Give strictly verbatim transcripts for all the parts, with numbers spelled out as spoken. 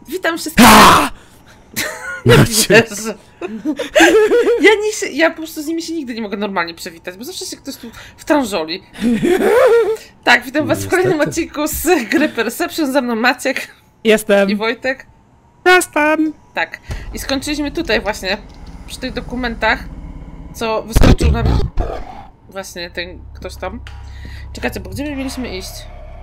Witam wszystkich. Ja wierzę. Ja, nie się, ja po prostu z nimi się nigdy nie mogę normalnie przywitać, bo zawsze się ktoś tu wtrążoli. Tak, witam was w kolejnym odcinku z gry Perception. Ze mną Maciek. Jestem. I Wojtek. Jestem. Tak. I skończyliśmy tutaj właśnie, przy tych dokumentach, co wyskoczył nam właśnie ten ktoś tam. Czekajcie, bo gdzie my mieliśmy iść?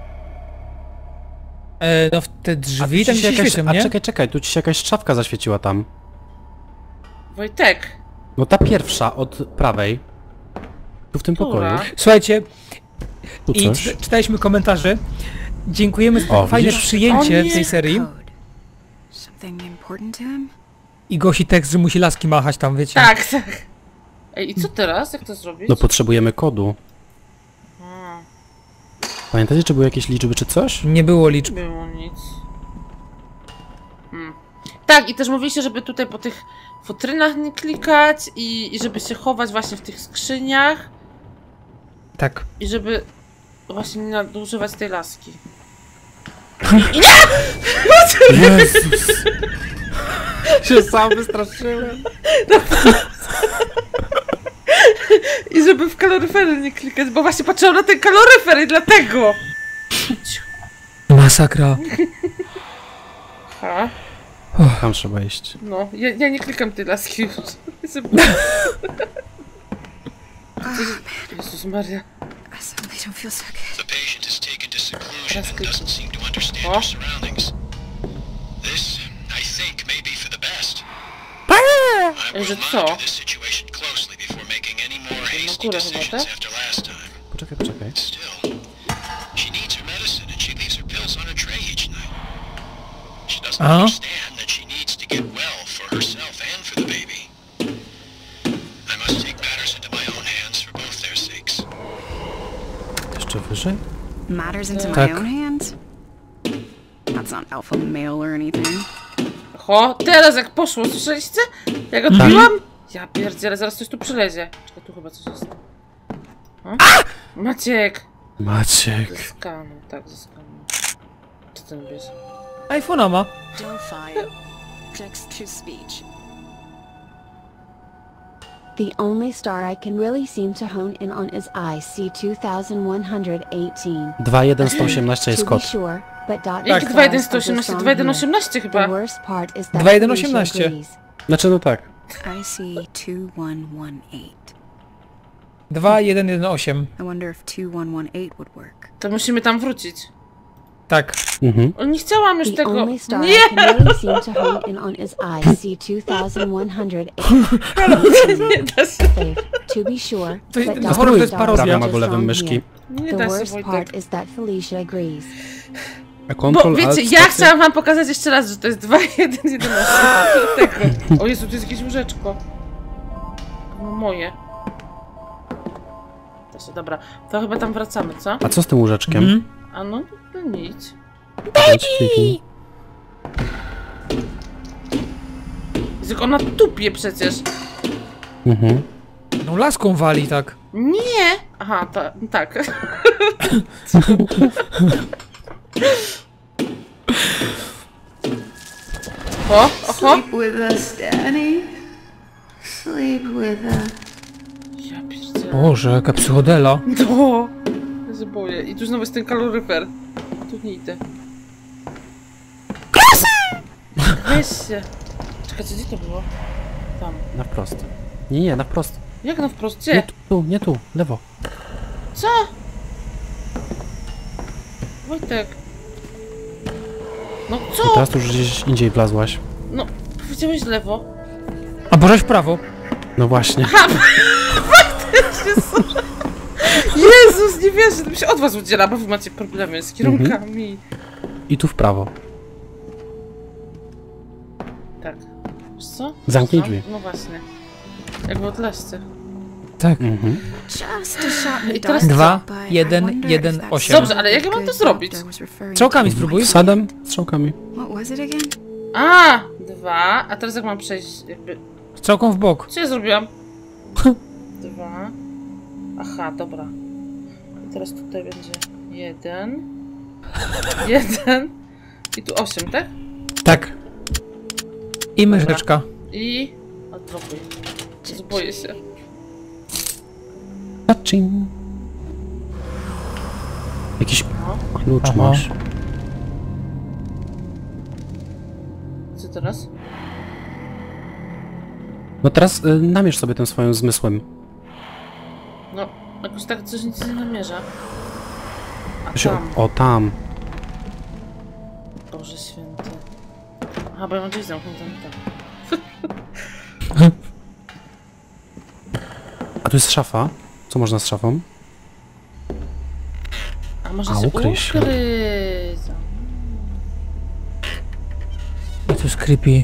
E, no w te drzwi tam się jakaś, świecą, A nie? czekaj, czekaj, tu ci się jakaś szafka zaświeciła tam. Wojtek. No ta pierwsza od prawej. Tu w tym Która? pokoju. Słuchajcie, Tu i coś. czy, czytaliśmy komentarze. Dziękujemy za O, fajne widzisz? przyjęcie O nie. tej serii. Something important to him? I głosi tekst, że musi laski machać tam, wiecie. Tak, tak. Ej, i co teraz? Jak to zrobić? No potrzebujemy kodu. A, Pamiętacie, czy były jakieś liczby czy coś? Nie było liczb. nie było nic. Hmm. Tak, i też mówiliście, żeby tutaj po tych futrynach nie klikać i, i żeby się chować właśnie w tych skrzyniach Tak. i żeby właśnie nie nadużywać tej laski. Jezus! się sam wystraszyłem. I żeby w kaloryfery nie klikać, bo właśnie patrzyłam na ten kaloryfer i dlatego! Masakra. Ha? Tam trzeba iść. No, ja, ja nie klikam tej laski już. Jezus Maria. I suddenly don't feel so good. The patient is taken to seclusion That's and good. doesn't seem to understand Oh. her surroundings. This, I think, may be for the best. I Is will it so? monitor this situation closely before making any more hasty górę chyba, decisions tak? after last time. Poczekaj, poczekaj. Still, she needs her medicine and she leaves her pills on her tray each night. She doesn't Uh-huh. understand that she needs to get well for herself and for the baby. I must take matters into my own hands for both their sakes. Jeszcze wyżej? Matters into my Tak. own hands? That's not alpha male or anything. Ho, teraz jak poszło, słyszeliście? Jak odbiłam? Ja pierdzielę, zaraz coś tu przylezie. Czekaj, tu chyba coś jest. O? Maciek! Maciek. Ze skanu, tak, ze skanu. Co ten bierze? iPhone'a ma. Delphi. Text to speech. The only star I can really seem to hone in on is I C two thousand one hundred eighteen. dwa jeden sto osiemnaście jest To be kod. sure, but dot Jak stars dwa jeden of sto the osiemnaście, song dwa jeden here. osiemnaście The chyba. worst part is that dwa jeden Felicia osiemnaście. agrees. Znaczy no tak. I see two one one eight. dwa jeden jeden osiem. I wonder if two one one eight would work. To musimy tam wrócić. Tak. Mhm. O, nie chciałam już The tego. only star Nie! I can really seem to hone in on is I C two thousand one hundred eighteen. Nie da się. To be sure, To jest- but na dot pewno to jest stars parodia. of Prawym the albo lewym song myszki. here. Nie The da się, worst Wojtek. part is that Felicia agrees. A Bo Control, wiecie, Alt, ja spacja. chciałam wam pokazać jeszcze raz, że to jest dwa jeden jeden osiem. Dlatego. O Jezu, to jest jakieś łóżeczko. No moje. To się, dobra. To chyba tam wracamy, co? A co z tym łóżeczkiem? Mhm. A no, to nic. Baby! Jak ona tupie przecież. Mhm. No laską wali, tak. Nie! Aha, ta, tak. O, oho. with us, Daddy. Sleep with us. Ja pierdzielę. Boże, jaka psychodela. No. Ja się boję. I tu znowu jest ten kaloryfer. Tu nie idę. Weź się. Czekajcie, gdzie to było? Tam. Na wprost. Nie, nie, na wprost. Jak na wprost? Nie Gdzie? tu, nie tu, lewo. Co? Wojtek. No I co? teraz tu już gdzieś indziej wlazłaś. No, powiedziałeś lewo. A Bożeś w prawo. No właśnie. Jezus, nie wierzę, to mi się od was udziela, bo wy macie problemy z kierunkami. I tu w prawo. Tak. Wiesz co? Zamknij No, drzwi. No właśnie. Jak w Outlast'cie. Tak. Mhm. Just a shot in the I teraz dark, dwa, but I jeden, wonder jeden, if that's osiem. Dobrze, ale jak ja mam to good zrobić? doctor was referring Strzałkami to. spróbuj. Sadem, strzałkami. What was it again? A, dwa. A teraz jak mam przejść jakby... Strzałką w bok. Co ja zrobiłam? Dwa. Aha, dobra. I teraz tutaj będzie jeden. Jeden. I tu osiem, tak? Tak. I myszeczka. I... Odrobuj. Boję się. Patrzin. Jakiś klucz Aha. masz. Co teraz? No teraz y, namierz sobie tym swoim zmysłem. No, jakoś tak coś nic nie namierza. A To się- tam. O, tam. Boże święty. Aha, bo ja mam gdzieś zamkniętą tam. A tu jest szafa. Co można z szafą? A może A, się ukryj się. ukryć? I to jest creepy.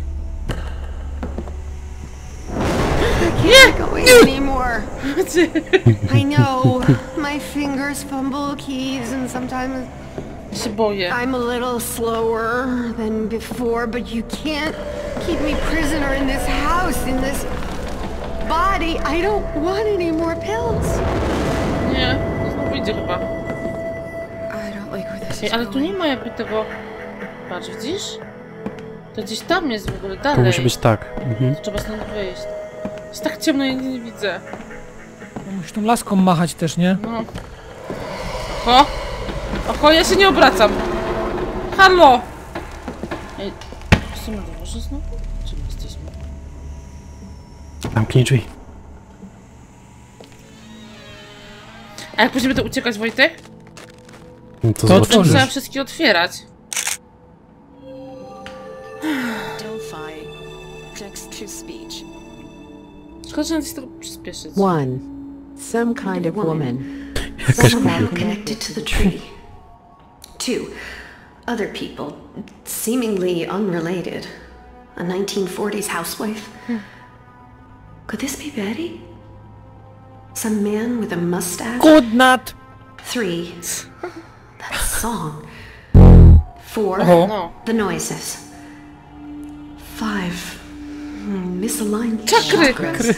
Can't go in anymore. I know. My fingers fumble keys and sometimes Ja się boję. I'm a little slower than before, but you can't keep me prisoner in this house, in this body. I don't want any more pills. Nie, to znowu idzie chyba. I don't like where this Ej, is ale tu nie going. ma jakby tego... Patrz, widzisz? To gdzieś tam jest w ogóle To dalej. musi być tak. Mhm. Trzeba stąd wyjść. Jest tak ciemno, ja nic nie widzę. No, musisz tą laską machać też, nie? No. Oho! Oho, ja się nie obracam! Halo! Ej, jesteśmy na dworze znowu? Czym jesteśmy? Zamknij drzwi. A jak później będę uciekać, Wojtek? No to To zobaczymy. otworzysz. Trzeba wszystkie otwierać. Delphi. Text to speech. Szkoda, że nad tego przyspieszyć. One, some kind of woman. Jakaś Somehow kobieta. connected to the tree. Two, other people, seemingly unrelated. A nineteen forties housewife. Could this be Betty? Some man with a mustache? Good night! Three, that song. Four, Oho. No. the noises. Five, hmm, misaligned Czakry. chakras.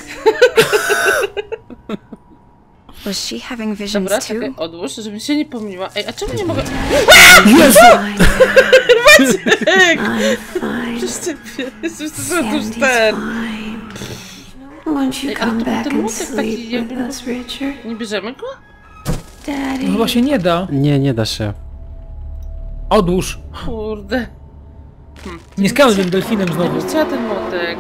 Was she having visions Dobra, too? czekaj, odłóż, żebym się nie pomyliła. Ej, a czemu nie mogę... Jezu! Ej, I'm fine. przez ciebie. Jesteś to już Sandy's ten. fine. Won't you Ej, ale come to był back ten and młotek taki sleep with jakby- us, Richard? Nie bierzemy go? Daddy. No chyba się nie da. Nie, nie da się. Odłóż. Kurde. Nie skanuj tym delfinem Ja znowu. bym chciała ten młotek.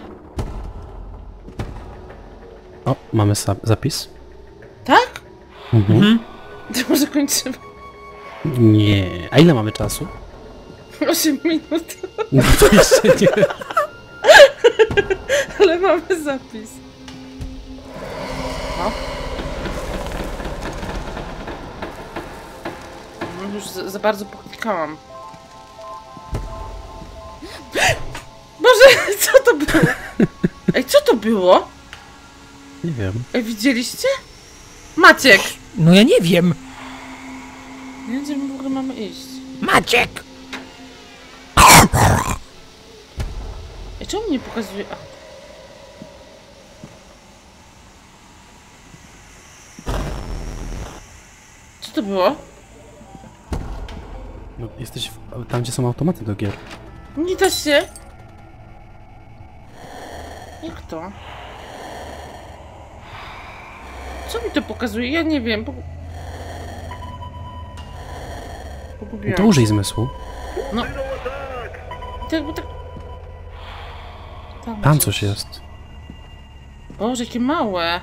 O, mamy sa- zapis. Tak? Mhm. To może kończymy. Nie. A ile mamy czasu? osiem minut. No to jeszcze nie. Ale mamy zapis. No. No już za, za bardzo poklikałam. Boże, co to było? Ej, co to było? Nie wiem. Ej, widzieliście? Maciek! No ja nie wiem. Nie wiem, gdzie my w ogóle mamy iść. Maciek! Ej, czemu mnie pokazuje? A. Co to było? No, jesteś w, tam, gdzie są automaty do gier. Nie da się. Jak to? Co mi to pokazuje? Ja nie wiem. Pog... Pogubiłam. To użyj zmysłu. No. To jakby tak... Tam, Tam gdzieś. coś jest. Boże, jakie małe.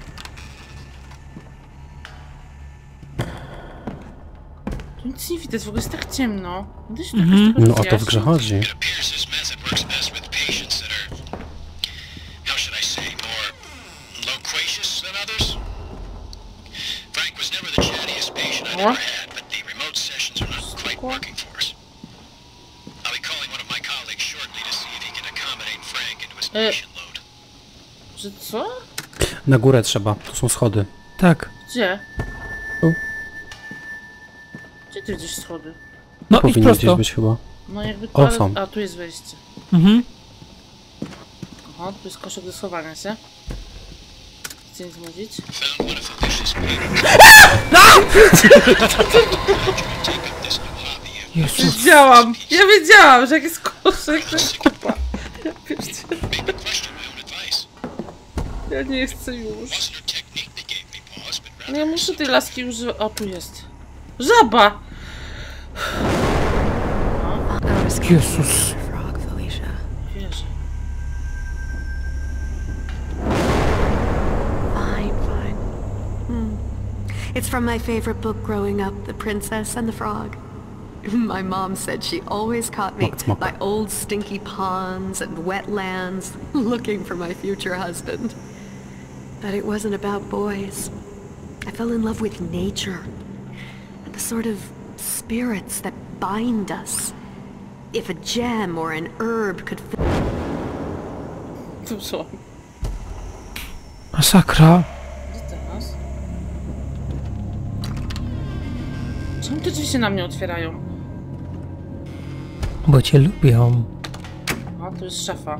Tu nic nie widać, w ogóle jest tak ciemno. Da się to jakoś tego No o to w rozjaśnić? grze chodzi. It appears this method works best with patients that are, how should I say, more loquacious than others. Frank was never the chattiest patient I ever had, but the remote sessions are not quite working for us. I'll be calling one of my colleagues shortly to see if he can accommodate Frank into his Uh. patient load. Że co? Na górę trzeba. Tu są schody. Tak. Gdzie? Tu. Gdzie ty widzisz schody? No idź Powinno gdzieś prosto. być chyba. No jakby O, ale... są. A, tu jest wejście. Mhm. Aha, tu jest koszyk do schowania się. Chcę nic mówić. Found one of the vicious people. Take up this new hobby Jezus. Wiedziałam! Ja wiedziałam, że jak jest koszyk, to jest kupa. Ja pierdzielę. Made me question my own advice. Ja nie chcę już. Wasn't her technique that gave me pause, but rather No ja muszę tej laski używać. O, tu jest. Żaba! I was Jezus. frog, Felicia. Wierzę. Fine, fine. Hmm. It's from my favorite book growing up, The Princess and the Frog. My mom said she always caught me Smoke, smoke. by old stinky ponds and wetlands, looking for my future husband. But it wasn't about boys. I fell in love with nature, and the sort of spirits that bind us. If a gem or an herb could fill Tu są. Masakra. Gdzie teraz? Czemu te drzwi się na mnie otwierają? Bo cię lubią. A, tu jest szafa.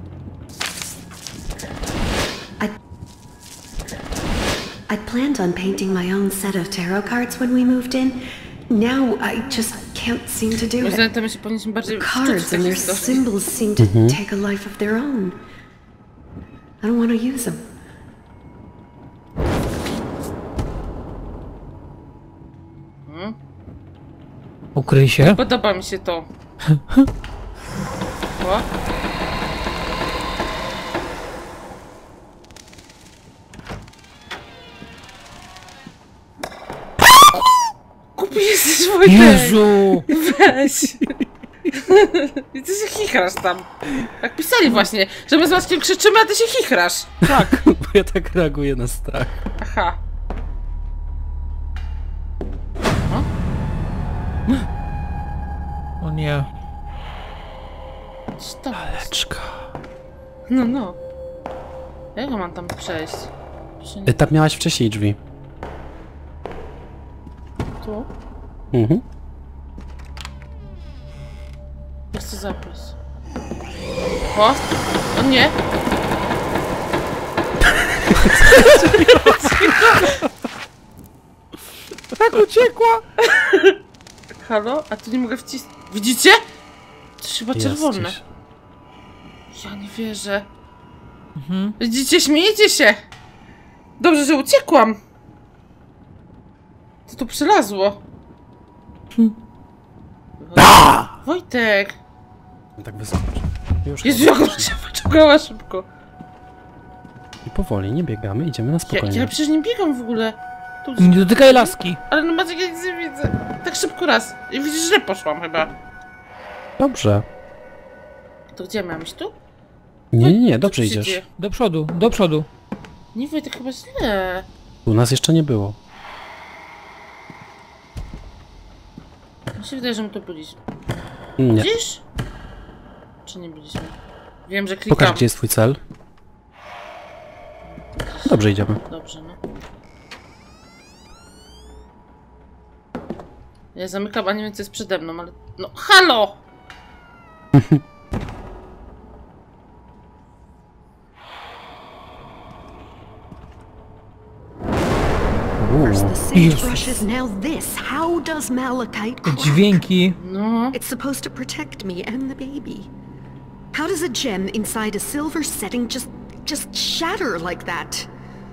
I'd planned on painting my own set of tarot cards when we moved in. Now I just can't seem to do Moim it. zdaniem to my się powinniśmy bardziej The wczuć w cards te and their historie. symbols seem to take a life of their own. I don't want to use them. Ukryj się. Podoba mi się to. O. Kupi jesteś, Wojtek! Jezu! Weź! I ty się chichrasz tam. Jak pisali właśnie, że my z Maćkiem krzyczymy, a ty się chichrasz. Tak, bo ja tak reaguję na strach. Aha. O nie. Co to jest? Leczka. No, no. Jak ja mam tam przejść? Czy nie Y, Tam miałaś wcześniej drzwi. tu? Mhm. Jest to zapis. O! O nie! Tak uciekła! Halo? A tu nie mogę wcisnąć. Widzicie? To chyba Jest czerwone. gdzieś. Ja nie wierzę. Mhm. Widzicie? Śmiejecie się! Dobrze, że uciekłam! Co tu przylazło? Wojtek! Tak wysoko. Już. Jezu, jak ona się wyciągała szybko. I powoli, nie biegamy, idziemy na Ja, spokojnie. ja przecież nie biegam w ogóle. Tu, Nie dotykaj laski. ale no Maciek, ja nic nie widzę. Tak szybko raz. I widzisz, że poszłam chyba. Dobrze. To gdzie miałam iść tu? Nie, nie, nie, Co dobrze tu się idziesz. dzieje? Do przodu, do przodu. Nie, Wojtek, chyba źle. U nas jeszcze nie było. Mi się wydaje, że my tu byliśmy. Nie. Widzisz? Czy nie byliśmy? Wiem, że klikam. Pokaż, gdzie jest twój cel. Dobrze, idziemy. Dobrze, no. Ja zamykam, a nie wiem, co jest przede mną, ale... No, halo! First the Uuu. sagebrush, now this. How does malachite Te crack? dźwięki. No. It's supposed to protect me and the baby. How does a gem inside a silver setting just just shatter like that?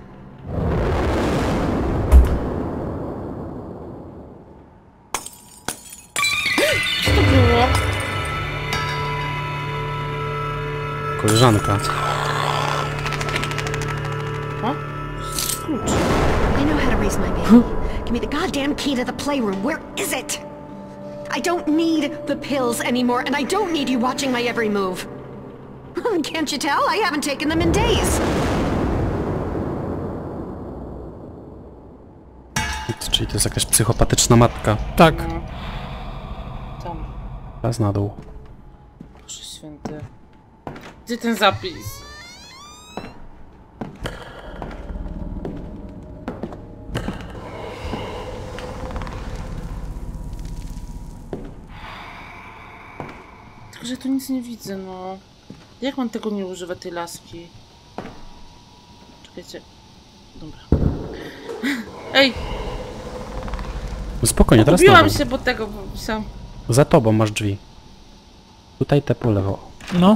Co to było? Koleżanka. O? Klucz. I know how to raise my baby. Give me the goddamn key to the playroom. Where is it? I don't need the pills anymore, and I don't need you watching my every move. Can't you tell? I haven't taken them in days. Czyli to jest jakaś psychopatyczna matka. Tak. Tam. Raz na dół. Boże święty. Gdzie ten zapis? Tylko, że tu nic nie widzę, no. Jak mam tego nie używać, tej laski? Czekajcie. Dobra. Ej! No spokojnie, teraz na Kupiłam dół. się, bo tego, bo myślałam... Za tobą masz drzwi. Tutaj te po lewo. No.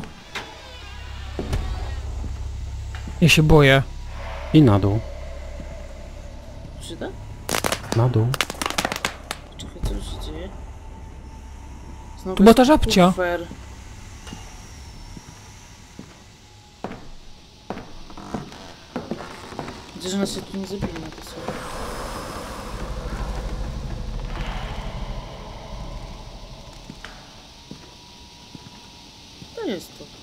Ja się boję. I na dół. Przyda? Na dół. Czekaj, co się dzieje? Znowu Tu była ta jest żabcia. kufer. Widzę, że nas się tu nie zabije na to słowo. To jest to.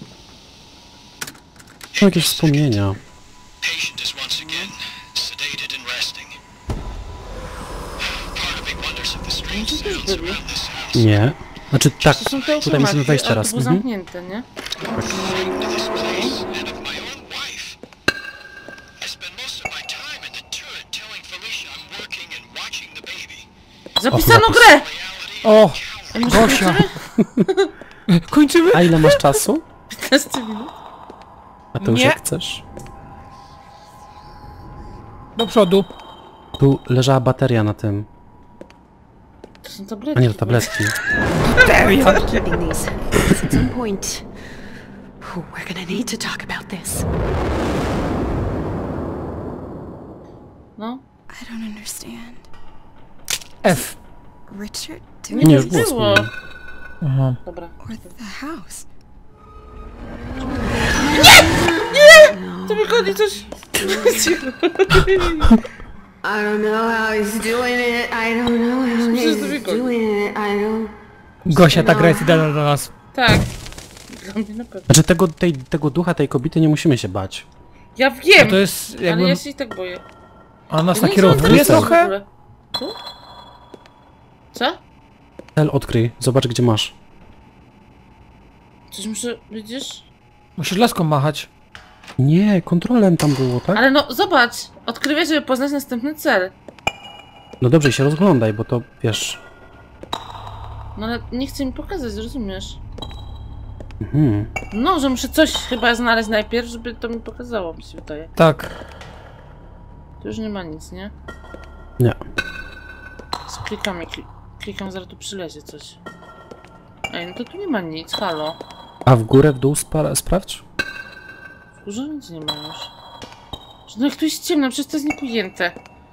Są jakieś wspomnienia. Patient is once again sedated and resting. Part of me wonders if the strange Gdzie też sounds byli? around this house Nie. Znaczy tak, To są te tutaj musimy automaty, wejść ale teraz. to było Mhm. zamknięte, nie? are relating to this place and of my own wife. I spend most of my time in the turret telling Felicia I'm working and watching the baby. Zapisano zapis. grę! O! Ej, może Gosia! kończymy? Kończymy? A ile masz czasu? piętnaście minut. A to już Nie. jak chcesz. Do przodu. Tu leżała bateria na tym. To są tabletki. A nie, to tabletki. Keeping these. At some point, oh, we're gonna need to talk about this. No. I don't understand. F. Richard Nie, doing Nie, już już było było. wspomnienie. Aha. Dobra. or the house? To wychodzi coś. I don't know how he's doing it. I don't know how Myślę, że to he's wygodnie. doing it. I don't... Gosia, ta gra jest idealna dla nas. Tak. Dla mnie na pewno. Znaczy tego, tej, tego ducha, tej kobiety nie musimy się bać. Ja No wiem! to jest Ale jakby... ja się i tak boję. A nas Ja nie nakierowuje znam tego w trochę? ogóle. Tu? Co? Cel odkryj, zobacz gdzie masz. Coś muszę... Widzisz? Musisz laską machać. Nie, kontrolem tam było, tak? Ale no, zobacz! Odkrywaj, żeby poznać następny cel. No dobrze, się rozglądaj, bo to wiesz... No ale nie chce mi pokazać, rozumiesz? Mhm. No, że muszę coś chyba znaleźć najpierw, żeby to mi pokazało, mi się wydaje. Tak. Tu już nie ma nic, nie? Nie. Klikam i kli klikam, zaraz tu przylezie coś. Ej, no to tu nie ma nic, halo. A w górę, w dół spa- sprawdź? W górze nic nie ma już. No jak tu jest ciemno, przecież to jest niepojęte.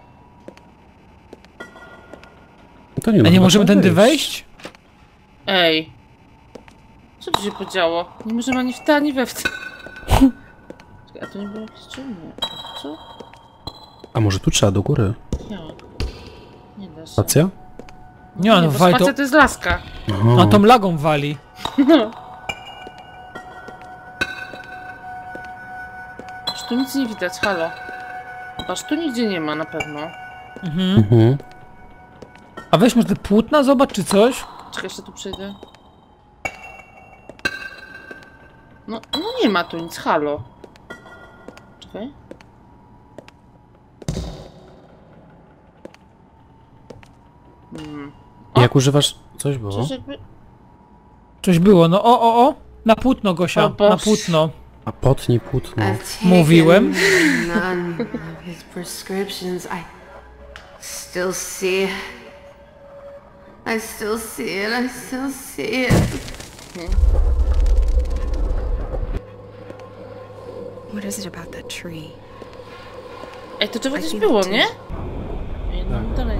To nie, A no, nie chyba możemy trzeba tędy wyjść. wejść? Ej. Co tu się podziało? Nie możemy ani w te, ani we w te. Czekaj, a to nie było jakieś czynne. Co? A może tu trzeba do góry? Jak? Nie da się. Stacja? Nie, no Nie, bo wali to... spacja to jest laska. Aha. A tą lagą wali. No. Aż tu nic nie widać, halo. Aż tu nigdzie nie ma na pewno. Mhm. Mhm. A weź może te płótna, zobacz czy coś? Czekaj, jeszcze tu przejdę. No, no nie ma tu nic, halo. Czekaj. Hmm. O! Jak używasz... Coś było? Przecież jakby... Coś było, no o, o, o. Na płótno, Gosia, O Boże. na płótno. A potnij płótno. I've Mówiłem. taken none of his prescriptions. I still see it. I still see it. I still see it. What is it about that tree? Ej, to drzewo I gdzieś think było, too. nie? Ej, no dalej.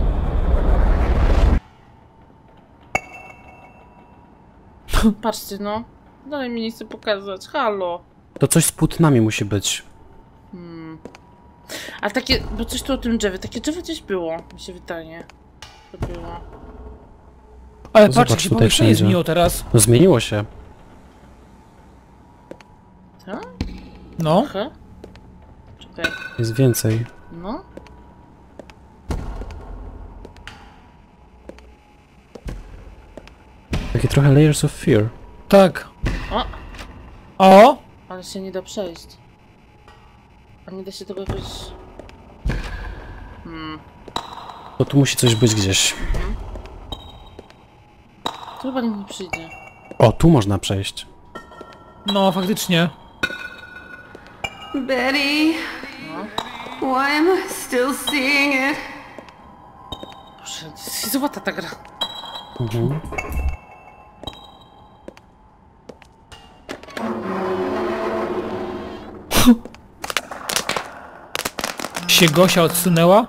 Patrzcie, no. Dalej mi nie chce pokazać, halo. To coś z płótnami musi być. Hmm. A takie, bo coś tu o tym drzewie, takie drzewo gdzieś było, mi się wydaje. To było. Ale To patrz, zobacz się tutaj pomieszczenie wszędzie. zmieniło teraz. No zmieniło się. Tak? No. Aha. Czekaj, Jest więcej. no. Takie trochę layers of fear. Tak. O, O! ale się nie da przejść. A nie da się tego jakoś... Hmm. To tu musi coś być gdzieś. Tu chyba nikt nie przyjdzie. O, tu można przejść. No, faktycznie. Betty, why am I still seeing it? Boże, to jest złota ta gra. Mhm. się Gosia odsunęła?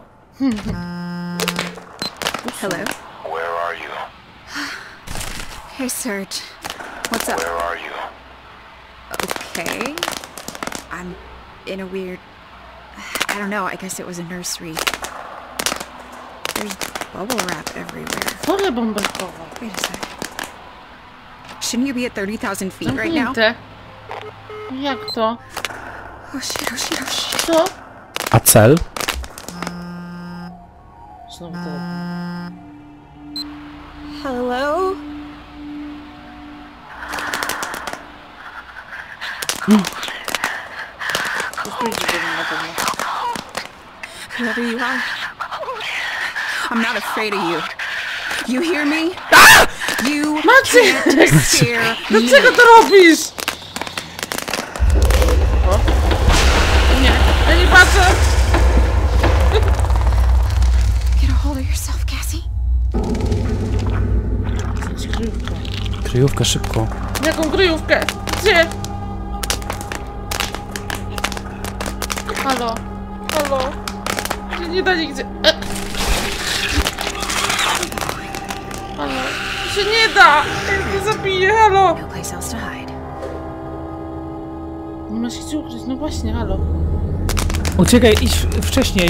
Hello? Where are you? Hey, Serge. What's up? Where are you? Okay. I'm in a weird... I don't know, I guess it was a nursery. There's bubble wrap everywhere. Pole bąbelkowe. Wait a sec. Shouldn't you be at thirty thousand feet right now? Zamknięte. Jak to? Oh shit, oh shit, oh shit. Co? A cel? Znowu to. Hello? Whoever you are, I'm not afraid of you. You hear me? You Maciek! can't scare me. Dlaczego to robisz? O? Nie, ja nie patrzę! Get a hold of yourself, Cassie. Kryjówka. Kryjówkę szybko. Jaką kryjówkę? Gdzie? Halo? Halo? Się nie da nigdzie. E. Halo? Się nie da! Ja mnie zabiję, halo! No place else to hide. Nie masz gdzie ukryć, no właśnie, halo. Uciekaj, idź wcześniej.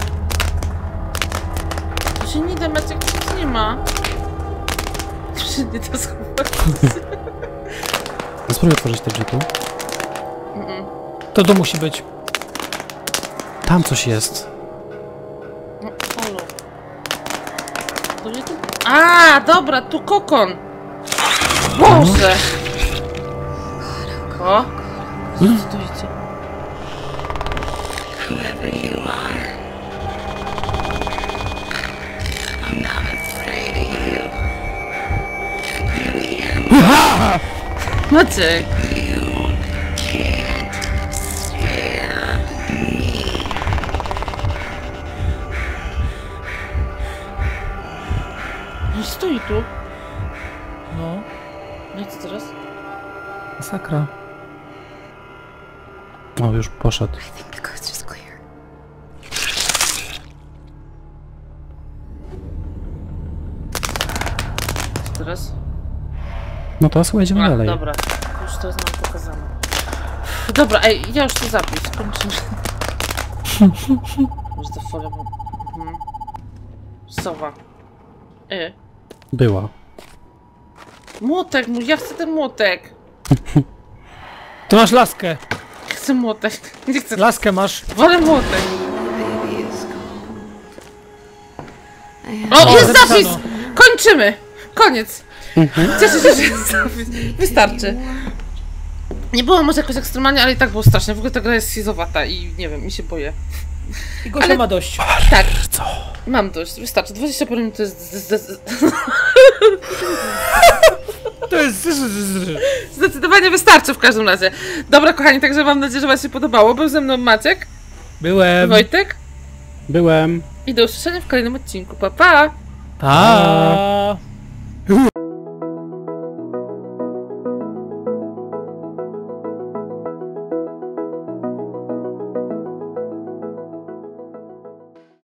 To się nie da, Maciek, to nic nie ma. To się nie da schować. Spróbuj otworzyć te drzwi tu. Mm-mm. To to musi być. Tam coś jest. No, halo. To nie tu? A, dobra, tu kokon. Boże! O! Co to idzie? Maciek! No stoi tu. No, No i co teraz? masakra. O, już poszedł. The coast is clear. Co teraz? No to słuchaj, idziemy A, dalej. dobra, już to jest nam pokazane. Dobra, ej, ja już to zapis, skończymy. Już to folę, bo... Mhm. Sowa. E. Była. Młotek mój, ja chcę ten młotek. Tu masz laskę. Chcę młotek, nie chcę... Laskę masz. Wolę młotek. Baby is gone. O, jest zapisano. zapis! Kończymy! Koniec! Cieszę się, że jest zapis. Wystarczy. Nie było może jakoś ekstremalnie, ale i tak było strasznie. W ogóle ta gra jest schizowata i nie wiem, mi się boję. I Gosia Ale- ma dość. Tak. Mam dość, wystarczy. dwadzieścia parę minut to jest... z- z- z- To jest... Zdecydowanie wystarczy w każdym razie. Dobra, kochani, także mam nadzieję, że wam się podobało. Był ze mną Maciek, Byłem. Wojtek Byłem. i do usłyszenia w kolejnym odcinku. Pa, pa! Pa.